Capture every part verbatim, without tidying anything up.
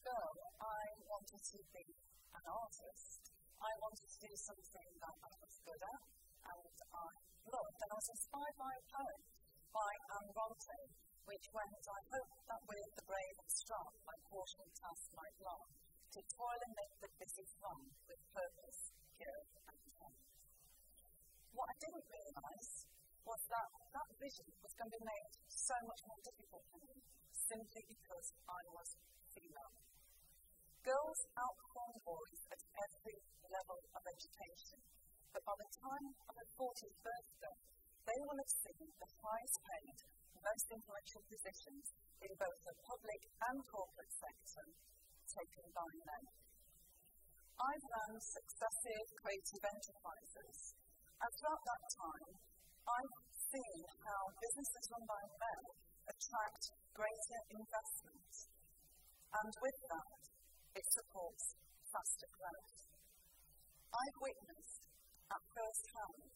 girl, I wanted to be an artist. I wanted to do something that I was good at and I loved. And I was inspired by a poem by Anne Bronte, which went, I hope that with the brave and strong, my portion task might long, to toil and make the busy fun with purpose, pure and fun. What I didn't realise was that that vision was going to be made so much more difficult for me, simply because I was female. Girls outperform boys at every level of education, but by the time of her fortieth birthday, they will have seen the highest paid, most influential positions in both the public and corporate sector taken by men. I've run successive creative enterprises, and throughout that time, I've seen how businesses run by men attract greater investment, and with that, it supports faster growth. I've witnessed at first hand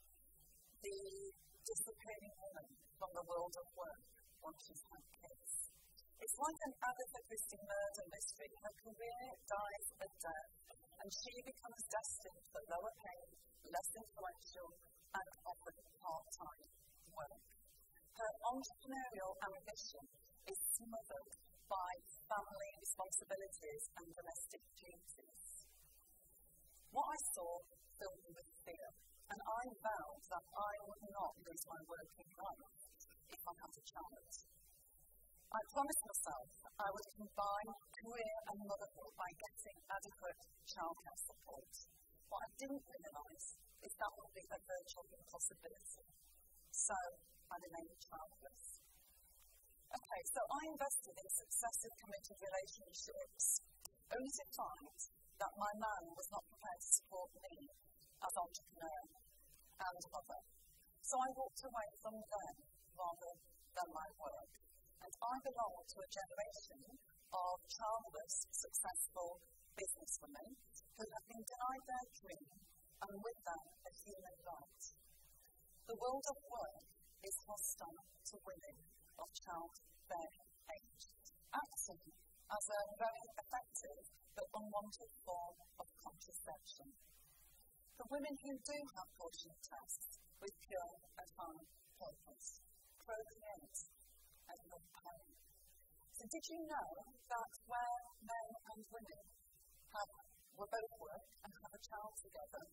the disappearing woman from the world of work once she's had kids. It's like an Agatha Christie murder mystery. Her career dies a death, and she becomes destined for lower paid, less influential, and often part-time work. Her entrepreneurial ambition is smothered by family responsibilities and domestic duties. What I saw filled me with fear, and I vowed that I would not lose my working life if I had a chance. I promised myself I would combine career and motherhood by getting adequate childcare support. What I didn't realise is that would be a virtual impossibility. So I remained childless. Okay, so I invested in successive committed relationships, only to find that my man was not prepared to support me as entrepreneur and mother. So I walked away from them rather than my work. And I belong to a generation of childless, successful businesswomen who have been denied their dream, and with that, a human right. The world of work is hostile to women of childbearing age, acting as a very effective but unwanted form of contraception. For women who do have portion tests with pure and high purpose, procreate and not pain. So did you know that where men and women have, were both work and have a child together,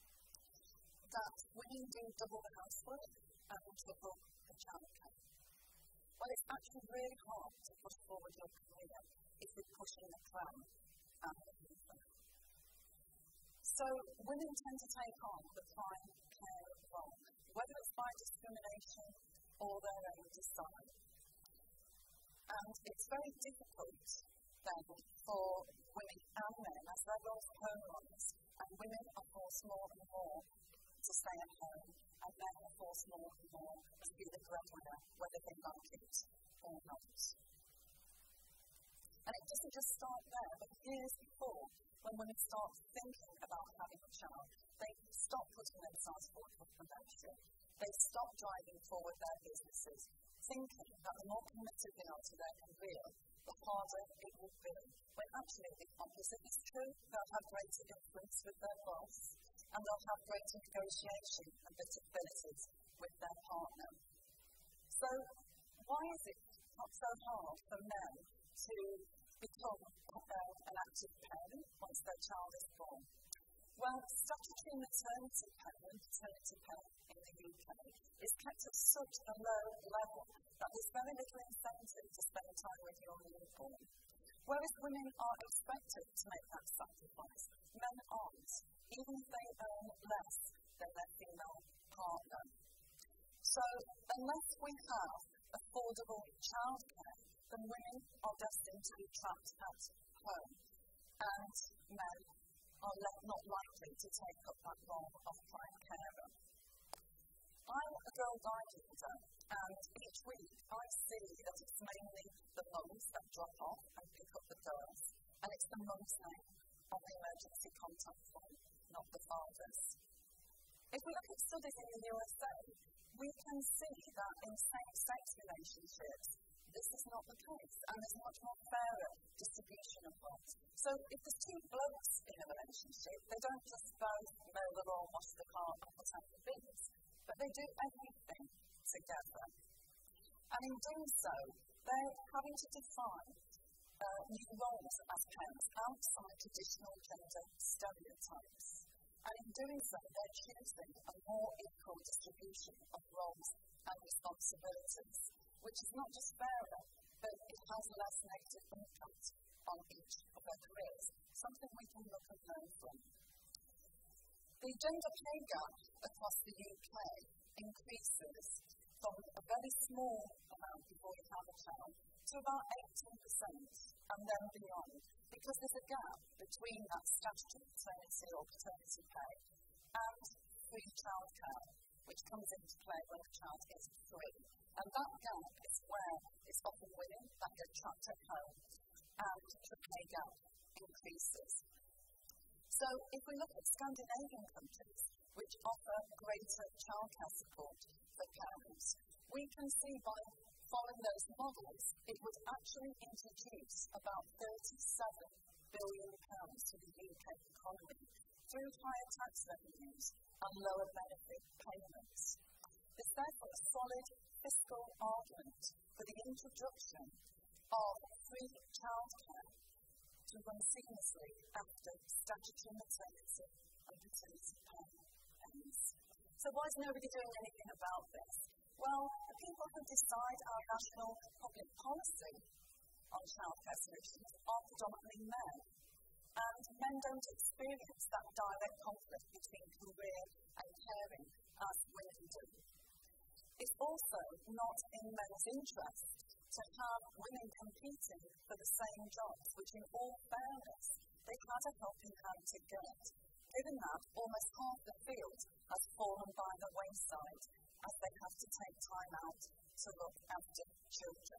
that women do double the housework and double the childcare? Well, it's actually really hard to push forward your career if you're pushing the pram and the people. So women tend to take on the prime care role, whether it's by discrimination or their own design. And it's very difficult then for women and men, as their roles home runs, and women are forced more and more to stay at home, and men are forced more and more to be the breadwinner, whether they like it or not. And it doesn't just start there, but years before, when women start thinking about having a child, they stop putting themselves forward for promotion. They stop driving forward their businesses, thinking that the more committed they are to their career, the harder it will be. When actually the opposite is true. They'll have greater influence with their boss, and they'll have greater negotiation abilities with their partner. So why is it not so hard for men to become uh, an active parent once their child is born? Well, statutory maternity pay and paternity pay in the U K is kept at such a low level that there's very little incentive to spend time with your newborn. Whereas women are expected to make that sacrifice, men aren't, even if they earn less than their female partner. So, unless we have affordable childcare, then women are destined to be trapped at home, and men are not likely to take up that role of prime carer. I'm a girl guide leader, and each week I see that it's mainly the mums that drop off and pick up the girls, and it's the mum's name on the emergency contact form, not the father's. If we look at studies in the U S A, we can see that in same-sex relationships, this is not the case, and there's much more fairer distribution of roles. So if there's two blokes in a relationship, they don't just both mow the lawn, wash the car, and put out the bins, but they do everything together. And in doing so, they're having to define uh, new roles as parents outside traditional gender stereotypes. And in doing so, they're choosing a more equal distribution of roles and responsibilities, which is not just fairer, but it has less negative impact on each of their careers, something we can look and learn from. The gender pay gap across the U K increases from a very small amount before you have a child to about eighteen percent and then beyond, because there's a gap between that statutory maternity or paternity pay and free childcare, which comes into play when a child is free. And that gap is where it's often women that get trapped at home and the pay gap increases. So if we look at Scandinavian countries, which offer greater childcare support for parents, we can see by following those models, it would actually introduce about thirty-seven billion pounds to the U K economy through higher tax revenues and lower benefit payments. There's therefore a solid fiscal argument for the introduction of free childcare to run seamlessly after statutory maternity and paternity pay ends. So why is nobody doing anything about this? Well, the people who decide our national public policy on childcare solutions are predominantly men. And men don't experience that direct conflict between career and caring as women do. It's also not in men's interest to have women competing for the same jobs, which in all fairness, they've had a helping hand to get, given that almost half the field has fallen by the wayside as they have to take time out to look after children.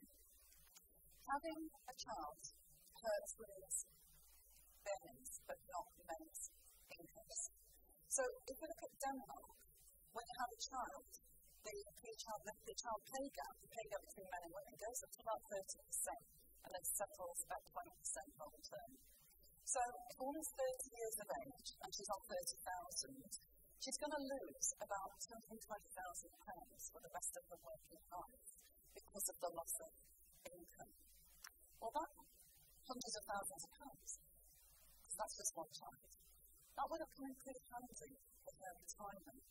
Having a child hurts women's earnings, but not men's incomes. So if we look at Denmark, when you have a child, the, child, the child pay gap, the pay gap between men and women, goes up to about thirty percent, and then settles about twenty percent long term. So if a woman's thirty years of age, and she's on thirty thousand, she's going to lose about two hundred twenty thousand pounds for the rest of her working life because of the loss of income. Well, that hundreds of thousands of pounds, because that's just one child, that would have come in pretty handy for her retirement.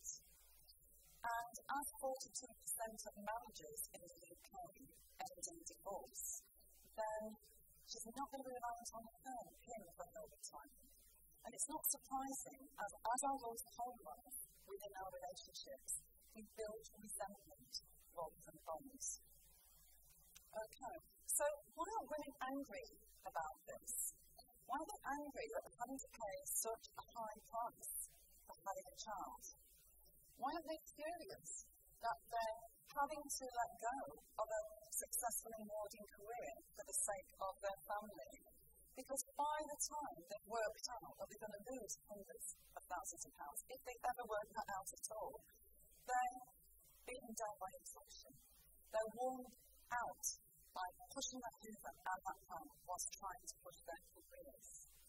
And as forty-two percent of marriages in the U K end in divorce, then she's not going to be reliant on her him for her retirement. And it's not surprising, as, as our rules of home life within our relationships, we build resentment rather than bonds. Okay, so why are women angry about this? Why are they angry that they're having to pay such a high price for having a child? Why are they furious that they're having to let go of a successfully rewarding career for the sake of their family? Because by the time they've worked out that they're going to lose hundreds of thousands of pounds, if they ever work that out at all, they're beaten down by inflation. They're worn out by pushing that hoover at that time whilst trying to push their careers.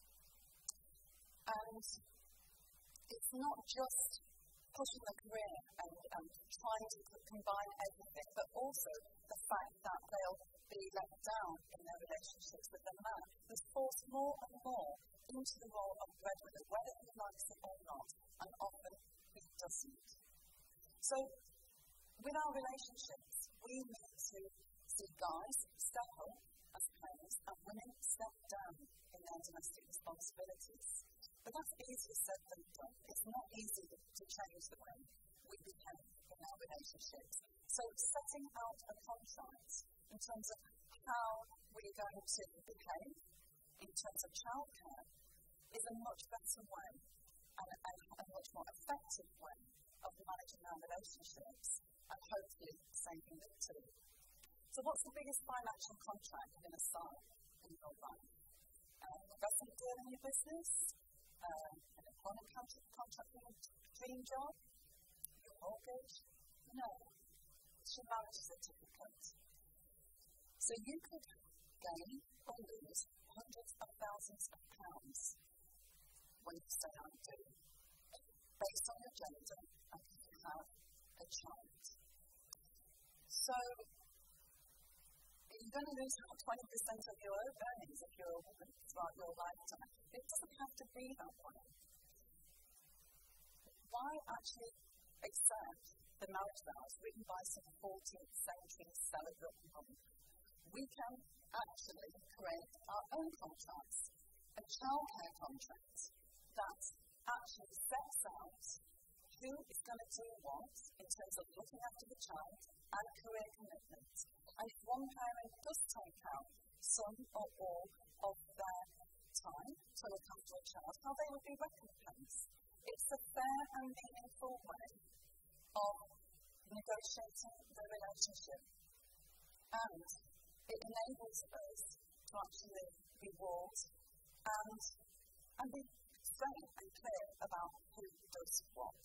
And it's not just pushing the career and, and trying to combine everything, but also the fact that they'll be let down in their relationships with their man, who's forced more and more into the role of breadwinner, whether he likes it or not, and often he doesn't. So, with our relationships, we need to see guys step up as parents and women step down in their domestic responsibilities. But that's easier said than done. It's not easy to change the way we behave in our relationships. So setting out a contract in terms of how we're going to behave in terms of childcare is a much better way and a, a much more effective way of managing our relationships and hopefully saving them too. So what's the biggest financial contract you're going to sign in your life? Um, an investment deal in your business? Uh, an employment contract, contract in a dream job? Your mortgage? No. It's your marriage certificate. So you could gain or lose hundreds of thousands of pounds when you stay out of do, based on your gender and if you have a child. So you're going to lose about twenty percent of your own earnings if you're a woman throughout your lifetime. It doesn't have to be that way. Why actually accept the marriage vows written by some fourteenth century celebrant women? We can actually create our own contracts, a childcare contract that actually sets out who is going to do what in terms of looking after the child and career commitment. And if one parent does take out some or all of their time to look after a child, how they will be recompensed. It's a fair and meaningful way of negotiating the relationship. And it enables us to actually reward and, and be straight and clear about who does what.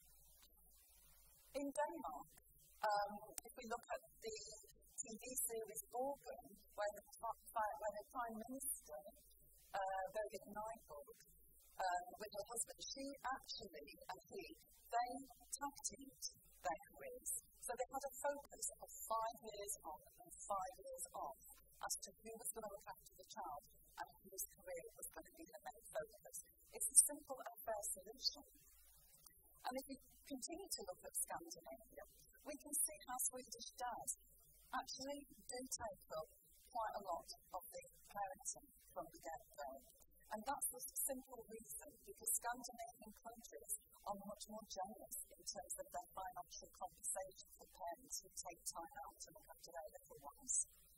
In Denmark, um, if we look at the T V series Borgen, where the, where the Prime Minister, uh, Birgit Nyborg, um, with her husband, she actually and he, they tag teamed their careers. So they had a focus of five years on and five years off as to who was going to look after the child and whose career was going to be the main focus. It's a simple and fair solution. And if we continue to look at Scandinavia, we can see how Swedish dads actually do take up quite a lot of the parenting from the get-go. And that's the simple reason, because Scandinavian countries are much more generous in terms of their financial compensation for parents who take time out to look after their little ones.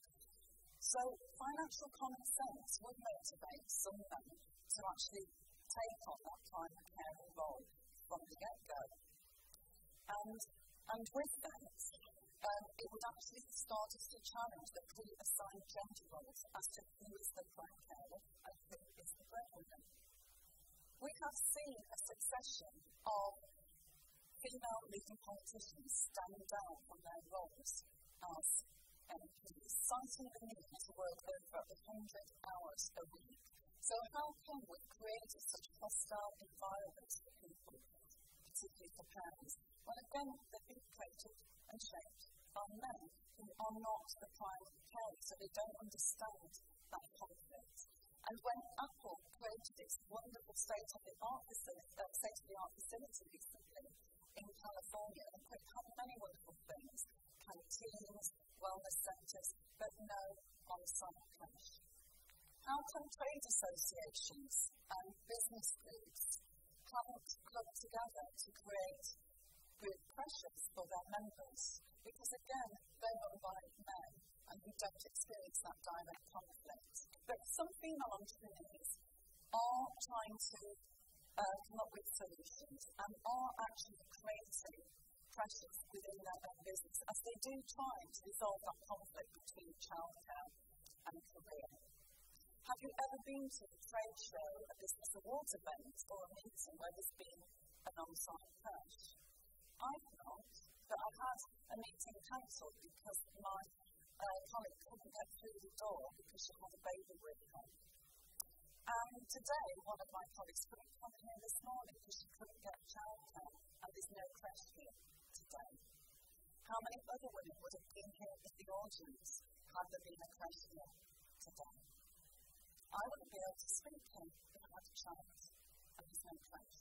So financial common sense would motivate some men to actually take on that primary caring role from the get-go. And, and with that, um, it would actually start us to challenge the pre-assigned gender roles as to who is the prime carer and who is the breadwinner. We have seen a succession of female leading politicians standing down from their roles as M Ps, citing the need to work over one hundred hours a week. So how come we've created such a hostile environment for people, particularly for parents? Well, again, they've been created and shaped by men who are not the prime parents, so they don't understand that conflict. And when Apple created its wonderful state-of-the-art facility, uh, state-of-the-art facility recently in California, and it had many wonderful things, canteens, wellness centres, but no on-site cash. How come trade associations and business groups can't club together to create group pressures for their members? Because again, they're not by men, and we don't experience that direct conflict. But some female entrepreneurs are trying to uh, come up with solutions and are actually creating pressures within their own business as they do try to resolve that conflict between childcare and career. Have you ever been to a trade show, a business awards event, or a meeting where there's been an on-site crash? I've not, but I had a meeting cancelled because my uh, colleague couldn't get through the door because she had a baby with her. And today, one of my colleagues couldn't come here this morning because she couldn't get childcare, and there's no crash here today. How many other women would have been here in the audience had there been a crash here today? I wouldn't be able to speak here if I had a child, and there's no crash.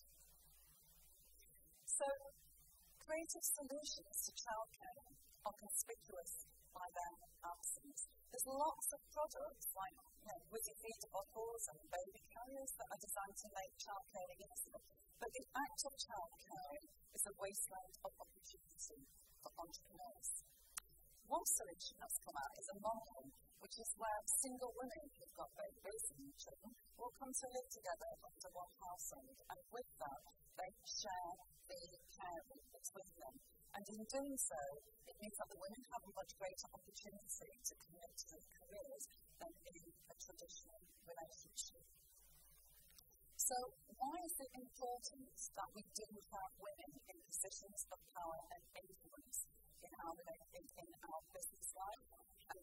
So, creative solutions to childcare are conspicuous by their absence. There's lots of products like you know, Wizzy feeder bottles and baby carriers that are designed to make childcare easier. But the act of childcare is a wasteland of opportunity for entrepreneurs. One solution that's come out is a mom home, which is where single women who've got babies and children will come to live together under one household, and with that, they share the caring between them. And in doing so, it means that the women have a much greater opportunity to commit to their careers than in a traditional relationship. So, why is it important that we do have women in positions of power and influence in our, in, in our business life and corporate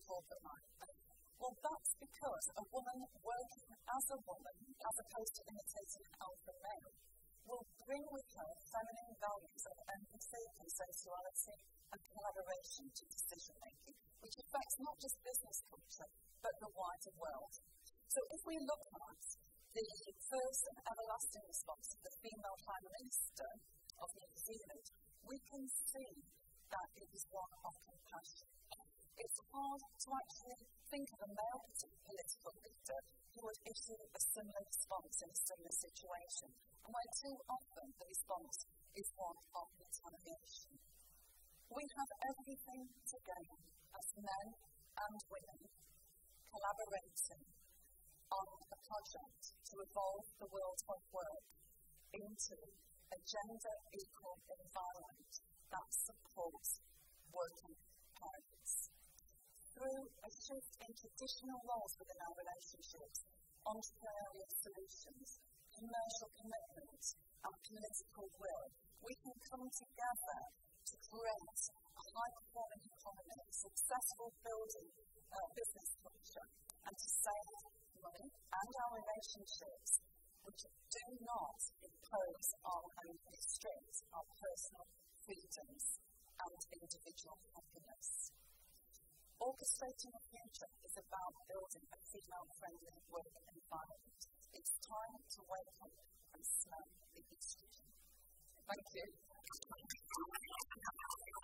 time. Well, that's because a woman working as a woman, as opposed to imitating an alpha male, will bring with her feminine values of empathy, consensuality, and collaboration to decision-making, which affects not just business culture, but the wider world. So if we look at the first and everlasting response of the female Prime Minister of New Zealand, we can see that it is one of compassion. It's hard to actually think of a male political leader who would issue a similar response in a similar situation, and where too often the response is one of retaliation. We have everything to gain as men and women collaborating on a project to evolve the world of work into a gender-equal environment that supports working parents. Through a shift in traditional roles within our relationships, entrepreneurial solutions, commercial commitment, and political will, we can come together to create a high-performing economy, successful building uh, business culture, and to save money and our relationships, which do not impose on and restrict our personal freedoms and individual happiness. Orchestrating the future is about building a female-friendly work environment. It's time to wake up and smell the estrogen. Thank you.